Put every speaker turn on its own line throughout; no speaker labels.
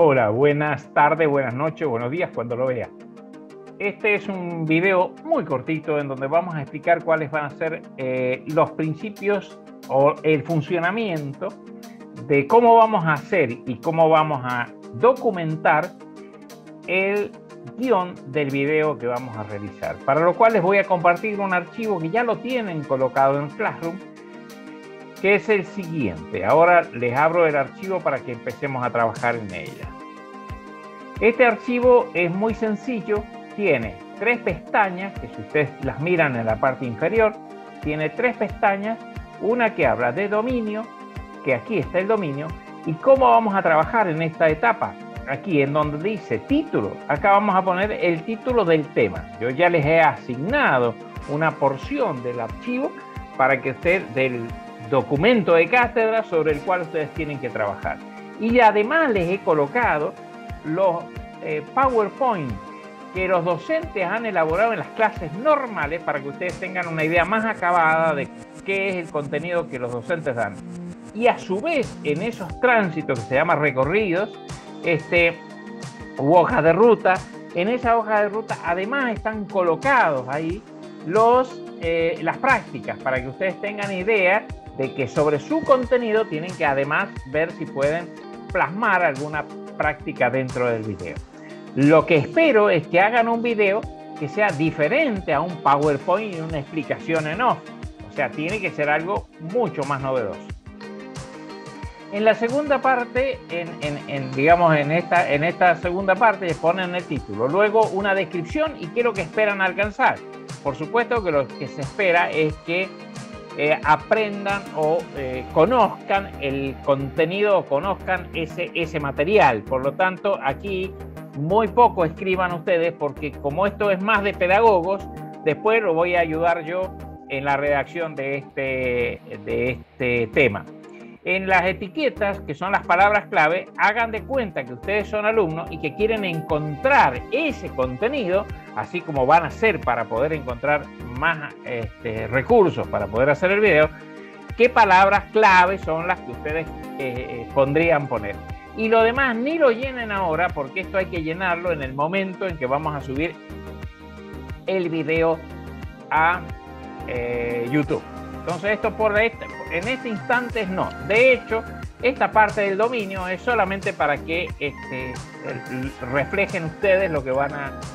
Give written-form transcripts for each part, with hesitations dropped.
Hola, buenas tardes, buenas noches, buenos días cuando lo vea. Este es un video muy cortito en donde vamos a explicar cuáles van a ser los principios o el funcionamiento de cómo vamos a hacer y cómo vamos a documentar el guión del video que vamos a realizar. Para lo cual les voy a compartir un archivo que ya lo tienen colocado en Classroom, que es el siguiente. Ahora les abro el archivo para que empecemos a trabajar en ella. Este archivo es muy sencillo, tiene 3 pestañas, que si ustedes las miran en la parte inferior, tiene 3 pestañas, una que habla de dominio, que aquí está el dominio, y cómo vamos a trabajar en esta etapa. Aquí en donde dice título, acá vamos a poner el título del tema. Yo ya les he asignado una porción del archivo para que ustedes, del documento de cátedra sobre el cual ustedes tienen que trabajar. Y además les he colocado los PowerPoint que los docentes han elaborado en las clases normales para que ustedes tengan una idea más acabada de qué es el contenido que los docentes dan. Y a su vez, en esos tránsitos que se llaman recorridos, u hojas de ruta, en esa hoja de ruta además están colocados ahí las prácticas para que ustedes tengan idea de que sobre su contenido tienen que además ver si pueden plasmar alguna práctica dentro del video. Lo que espero es que hagan un video que sea diferente a un PowerPoint y una explicación en off. O sea, tiene que ser algo mucho más novedoso. En la segunda parte, digamos en esta segunda parte, les ponen el título, luego una descripción y qué es lo que esperan alcanzar. Por supuesto que lo que se espera es que aprendan o conozcan el contenido o conozcan ese material. Por lo tanto, aquí muy poco escriban ustedes porque como esto es más de pedagogos, después lo voy a ayudar yo en la redacción de este tema. En las etiquetas, que son las palabras clave, hagan de cuenta que ustedes son alumnos y que quieren encontrar ese contenido, así como van a hacer para poder encontrar más recursos para poder hacer el video, qué palabras clave son las que ustedes podrían poner. Y lo demás ni lo llenen ahora, porque esto hay que llenarlo en el momento en que vamos a subir el video a YouTube. Entonces esto en este instante no. De hecho, esta parte del dominio es solamente para que reflejen ustedes lo que van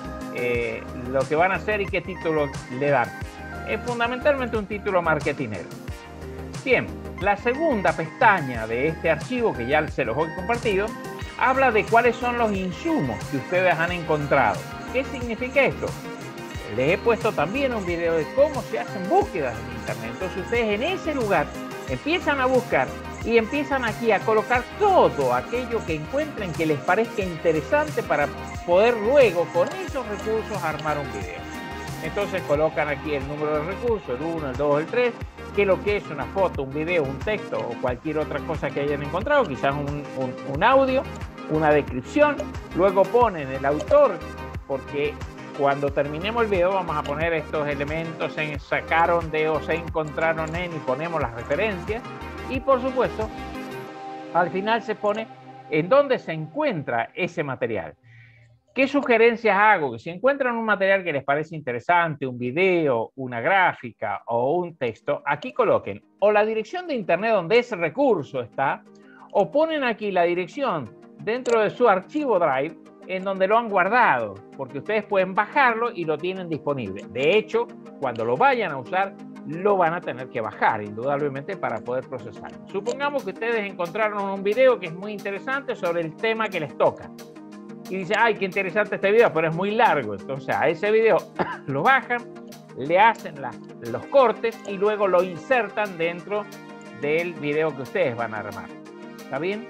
a hacer y qué título le dan. Es fundamentalmente un título marketinero. Bien, la segunda pestaña de este archivo, que ya se los he compartido, habla de cuáles son los insumos que ustedes han encontrado. ¿Qué significa esto? Les he puesto también un video de cómo se hacen búsquedas en internet. Entonces ustedes en ese lugar empiezan a buscar y empiezan aquí a colocar todo aquello que encuentren que les parezca interesante para poder luego con esos recursos armar un video. Entonces colocan aquí el número de recursos, el 1, el 2, el 3, que lo que es una foto, un video, un texto o cualquier otra cosa que hayan encontrado, quizás un audio, una descripción. Luego ponen el autor, porque cuando terminemos el video vamos a poner estos elementos, se sacaron de o se encontraron en, y ponemos las referencias. Y por supuesto, al final se pone en dónde se encuentra ese material. ¿Qué sugerencias hago? Que si encuentran un material que les parece interesante, un video, una gráfica o un texto, aquí coloquen o la dirección de internet donde ese recurso está, o ponen aquí la dirección dentro de su archivo Drive en donde lo han guardado, porque ustedes pueden bajarlo y lo tienen disponible. De hecho, cuando lo vayan a usar, lo van a tener que bajar, indudablemente, para poder procesarlo. Supongamos que ustedes encontraron un video que es muy interesante sobre el tema que les toca. Y dicen, ay, qué interesante este video, pero es muy largo. Entonces, a ese video lo bajan, le hacen los cortes y luego lo insertan dentro del video que ustedes van a armar. ¿Está bien?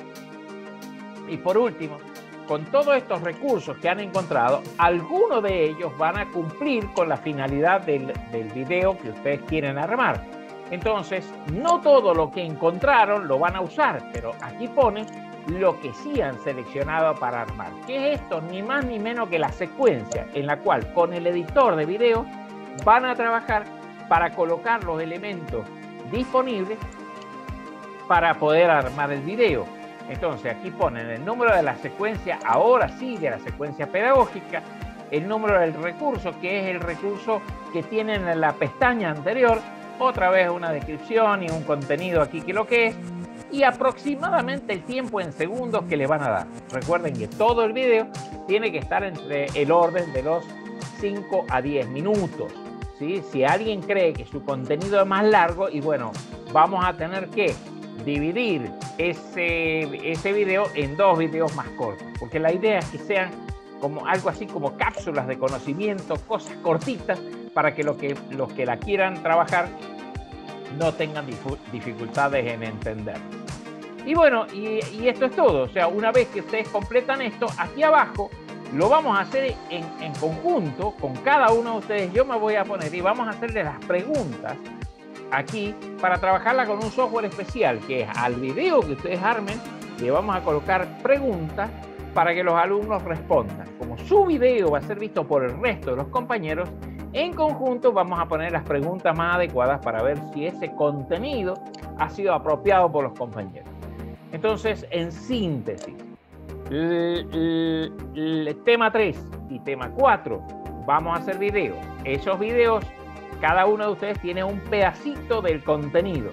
Y por último, con todos estos recursos que han encontrado, algunos de ellos van a cumplir con la finalidad del video que ustedes quieren armar. Entonces, no todo lo que encontraron lo van a usar, pero aquí ponen lo que sí han seleccionado para armar. ¿Qué es esto? Ni más ni menos que la secuencia en la cual con el editor de video van a trabajar para colocar los elementos disponibles para poder armar el video. Entonces aquí ponen el número de la secuencia, ahora sí, de la secuencia pedagógica, el número del recurso, que es el recurso que tienen en la pestaña anterior, otra vez una descripción y un contenido aquí que lo que es, y aproximadamente el tiempo en segundos que le van a dar. Recuerden que todo el video tiene que estar entre el orden de los 5 a 10 minutos. ¿Sí? Si alguien cree que su contenido es más largo, y bueno, vamos a tener que dividir ese video en 2 videos más cortos, porque la idea es que sean como algo así como cápsulas de conocimiento, cosas cortitas, para que los que la quieran trabajar no tengan dificultades en entender. Y bueno, y esto es todo. O sea, una vez que ustedes completan esto, aquí abajo lo vamos a hacer en conjunto con cada uno de ustedes. Yo me voy a poner y vamos a hacerle las preguntas aquí para trabajarla con un software especial, que es al video que ustedes armen, le vamos a colocar preguntas para que los alumnos respondan. Como su video va a ser visto por el resto de los compañeros, en conjunto vamos a poner las preguntas más adecuadas para ver si ese contenido ha sido apropiado por los compañeros. Entonces, en síntesis, el tema 3 y tema 4 vamos a hacer videos. Esos videos, cada uno de ustedes tiene un pedacito del contenido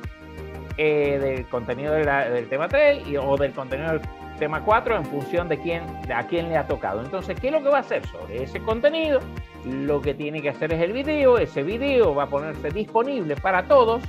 del tema 3 o del contenido del tema 4 en función de a quién le ha tocado. Entonces, ¿qué es lo que va a hacer sobre ese contenido? Lo que tiene que hacer es el video. Ese video va a ponerse disponible para todos,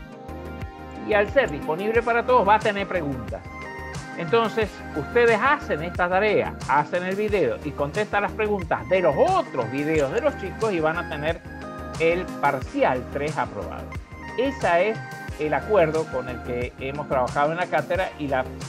y al ser disponible para todos va a tener preguntas. Entonces, ustedes hacen esta tarea, hacen el video y contestan las preguntas de los otros videos de los chicos y van a tener el parcial 3 aprobado. Ese es el acuerdo con el que hemos trabajado en la cátedra y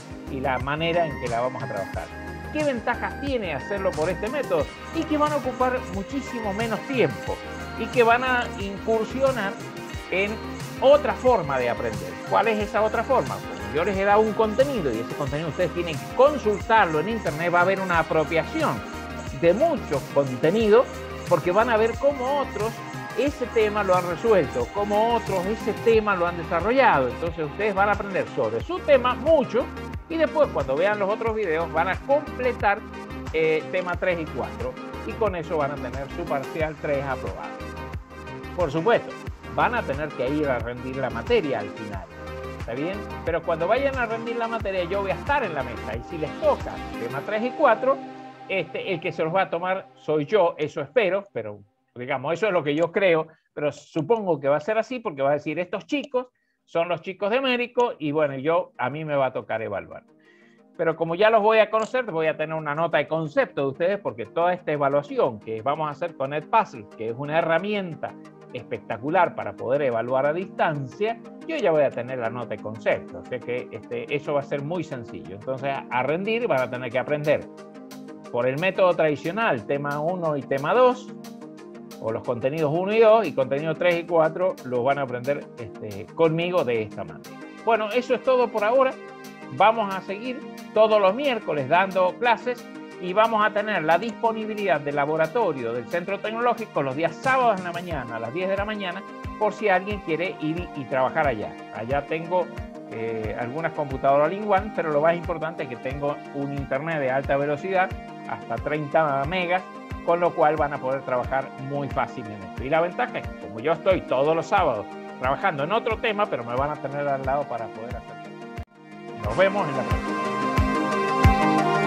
la manera en que la vamos a trabajar. ¿Qué ventajas tiene hacerlo por este método? Y que van a ocupar muchísimo menos tiempo y que van a incursionar en otra forma de aprender. ¿Cuál es esa otra forma? Como yo les he dado un contenido y ese contenido ustedes tienen que consultarlo en internet, va a haber una apropiación de mucho contenido, porque van a ver cómo otros ese tema lo han resuelto, cómo otros ese tema lo han desarrollado. Entonces ustedes van a aprender sobre su tema mucho, y después cuando vean los otros videos van a completar tema 3 y 4, y con eso van a tener su parcial 3 aprobado. Por supuesto, van a tener que ir a rendir la materia al final, ¿está bien? Pero cuando vayan a rendir la materia yo voy a estar en la mesa, y si les toca tema 3 y 4, el que se los va a tomar soy yo, eso espero, pero digamos, eso es lo que yo creo, pero supongo que va a ser así, porque va a decir, estos chicos son los chicos de Américo, y bueno, a mí me va a tocar evaluar. Pero como ya los voy a conocer, voy a tener una nota de concepto de ustedes, porque toda esta evaluación que vamos a hacer con Edpuzzle, que es una herramienta espectacular para poder evaluar a distancia, yo ya voy a tener la nota de concepto. O sea que eso va a ser muy sencillo. Entonces, a rendir van a tener que aprender por el método tradicional, tema 1 y tema 2, o los contenidos 1 y 2, y contenidos 3 y 4 los van a aprender conmigo de esta manera. Bueno, eso es todo por ahora. Vamos a seguir todos los miércoles dando clases, y vamos a tener la disponibilidad del laboratorio del Centro Tecnológico los días sábados en la mañana, a las 10 de la mañana, por si alguien quiere ir y trabajar allá. Allá tengo algunas computadoras All-in-One, pero lo más importante es que tengo un internet de alta velocidad, hasta 30 megas, con lo cual van a poder trabajar muy fácil en esto. Y la ventaja es que como yo estoy todos los sábados trabajando en otro tema, pero me van a tener al lado para poder hacerlo. Nos vemos en la próxima.